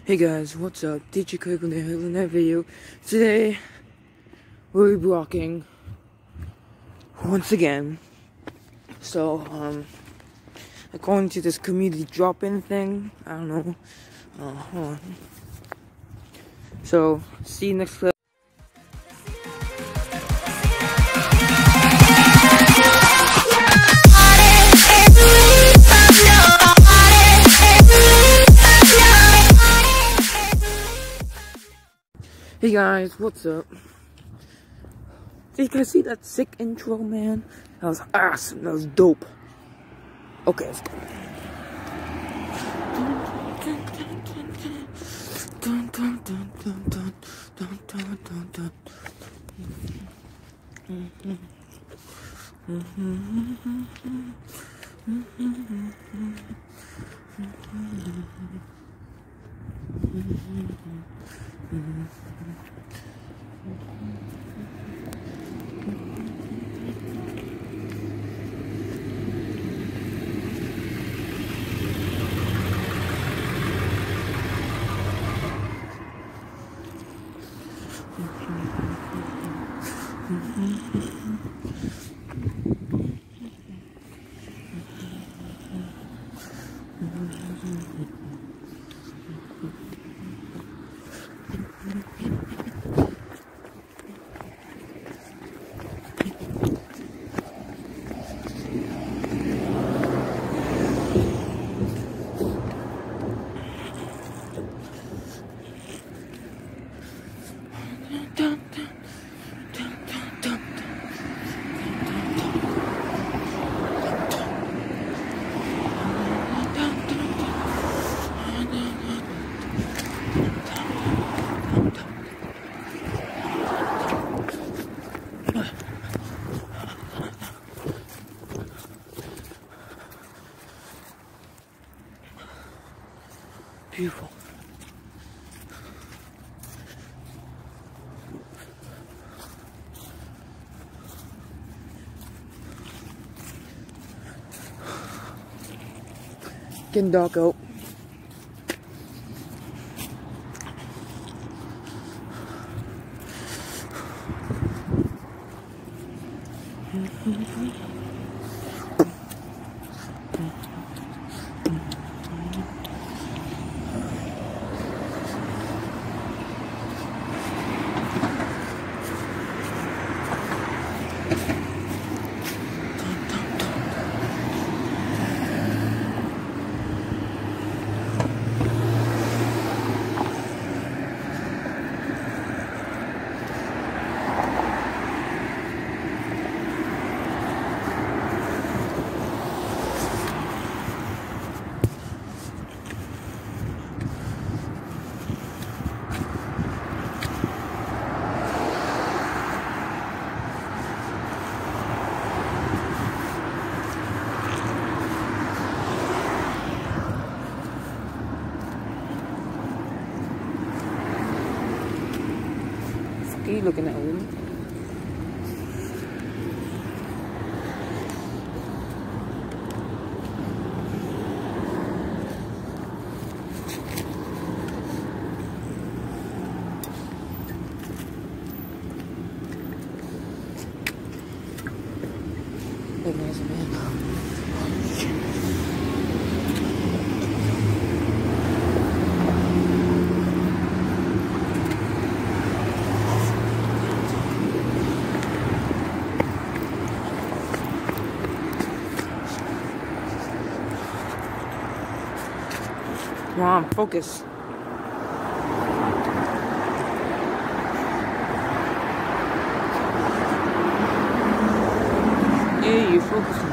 Hey guys, what's up? DJ Quick in another video. Today, we'll be walking once again. So, according to this community drop-in thing, I don't know. Hold on. So, see you next clip. Hey guys, what's up? Did you guys see that sick intro, man? That was awesome, that was dope. Okay, let's go. Beautiful. Getting dark out. Are you looking at home? Hey guys, man. Come on, focus. Yeah, you're focusing.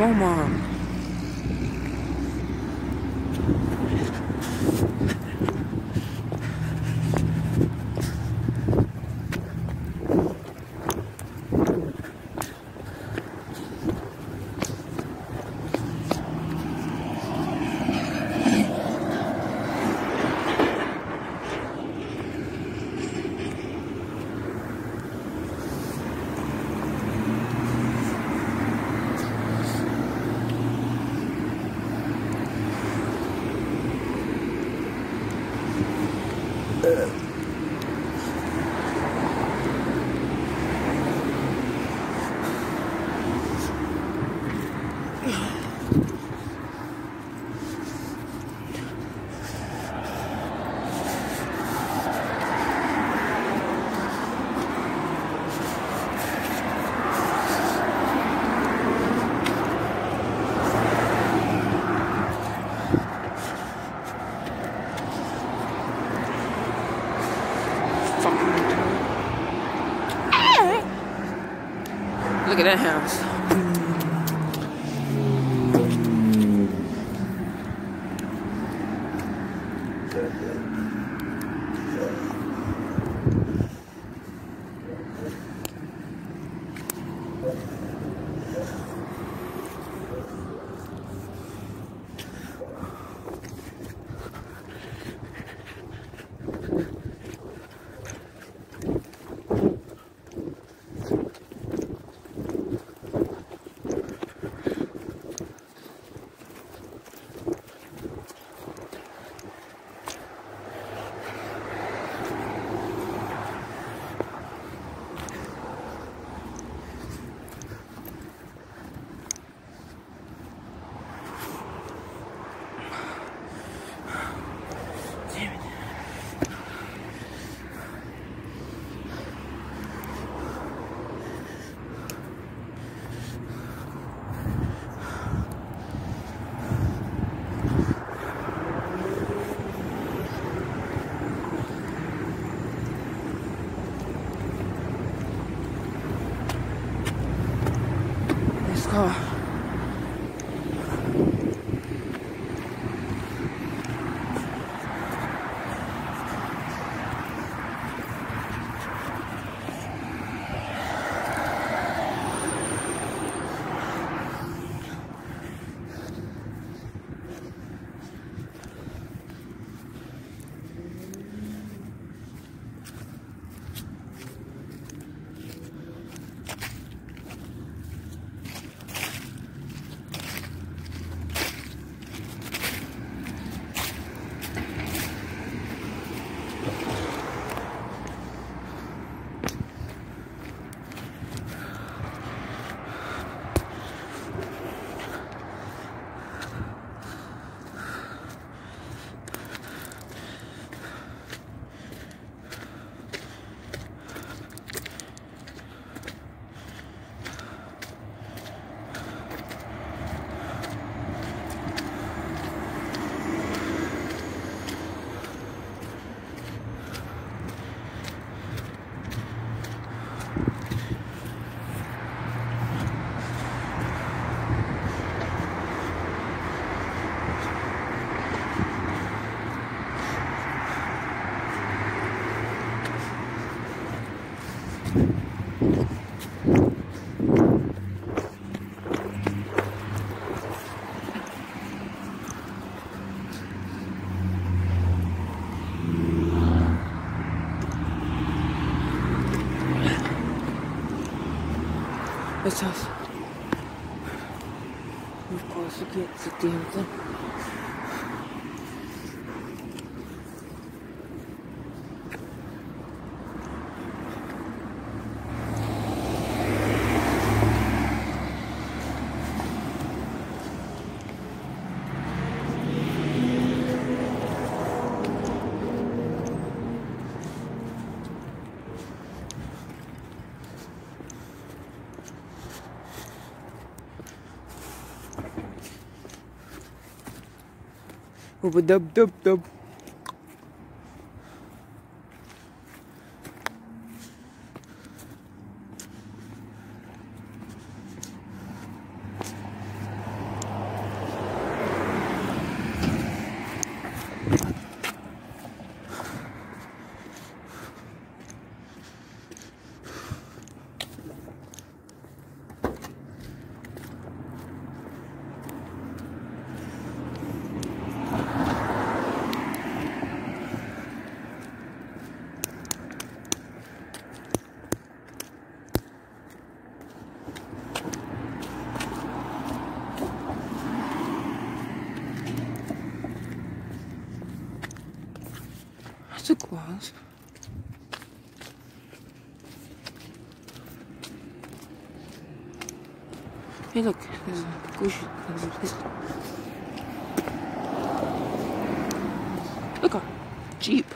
Come on. Look at that house. Let's go. Let's house. Of course, you can't see the damn thing. Over dub dub dub. That's a glass. Hey, look, there's a Gucci. Look, a Jeep.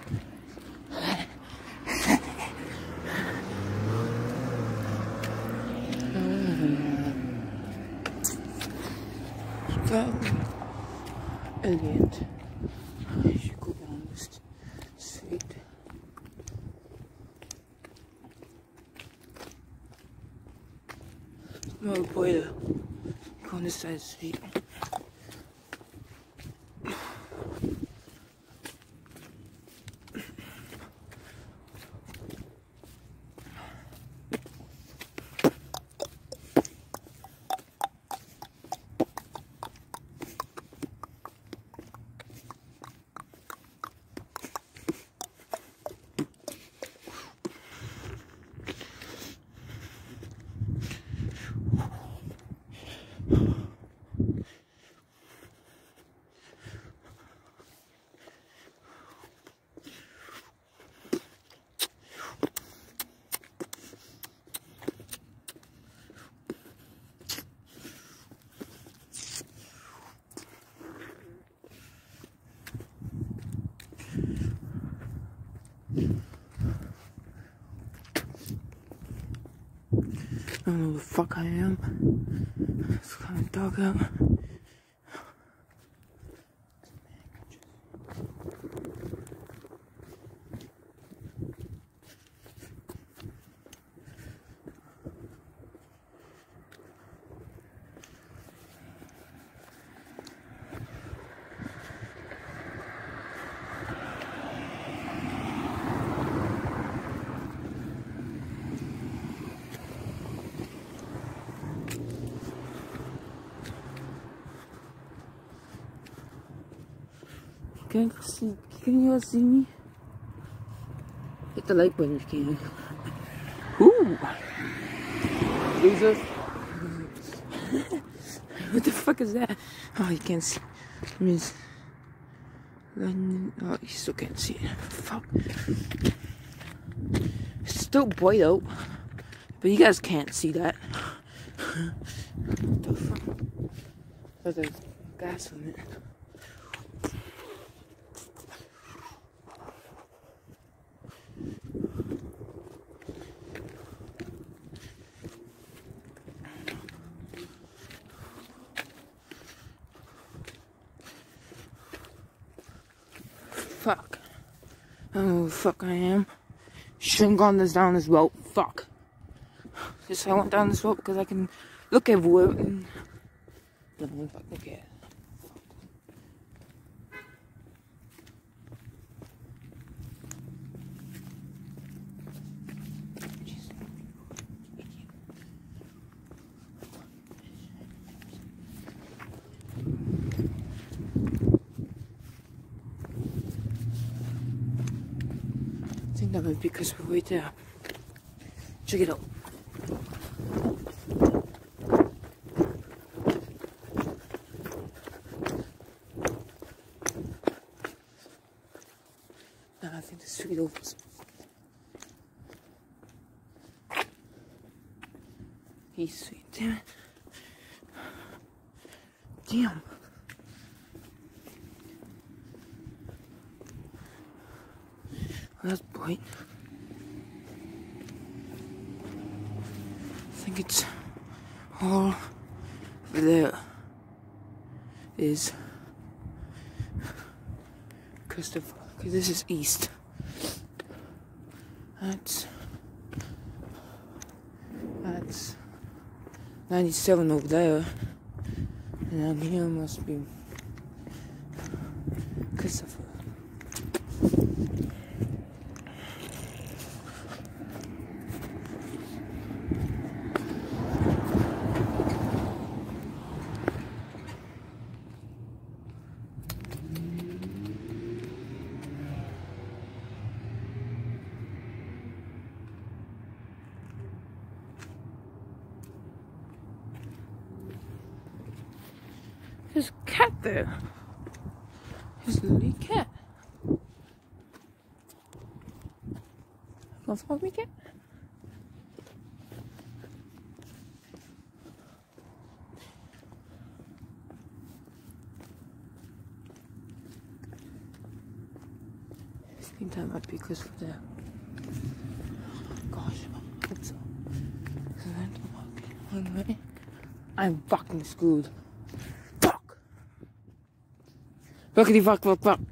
So elegant. I should go down this street. No boy, go on this side of the street. I don't know who the fuck I am. It's kind of dark out. Can you all see me? Hit the like button if you can. Ooh! Jesus! What the fuck is that? Oh, you can't see. It means. Oh, you still can't see it. Fuck. It's still bright out. But you guys can't see that. What the fuck? There's a gas on it. Fuck. I don't know who the fuck I am. Shouldn't gone this down this road. Fuck. Just I went down this road because I can look everywhere and no, fuck, look at it. I think that might be because we're right there. Check it out. Now I think the street opens. He's sweet. Damn it. Damn. Well, that's bright. I think it's all over there is Christopher, because this is east. That's 97 over there, and down here must be Christopher. There's a cat there. There's a little cat. gonna follow me, kid? Screen time might be crystal there. Gosh, I hope so. Anyway, I'm fucking screwed. Fuck! Fuckity fuck fuck fuck.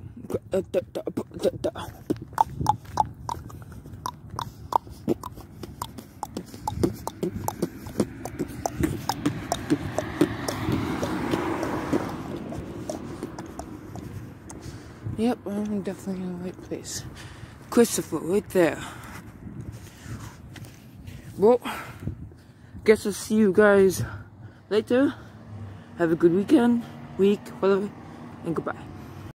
Yep, I'm definitely in the right place. Christopher, right there. Well, guess I'll see you guys later. Have a good weekend, week, whatever, and goodbye.